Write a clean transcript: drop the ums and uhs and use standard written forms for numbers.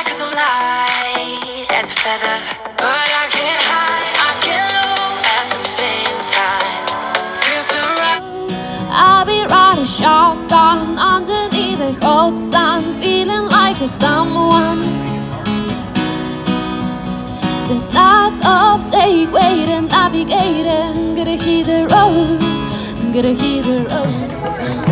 cause I'm light as a feather, but I can't hide, I get low at the same time. Feels so right. I'll be riding shotgun underneath the hot sun, feeling like a someone. The south of take waiting, navigating, gotta hit the road, gotta hit the road.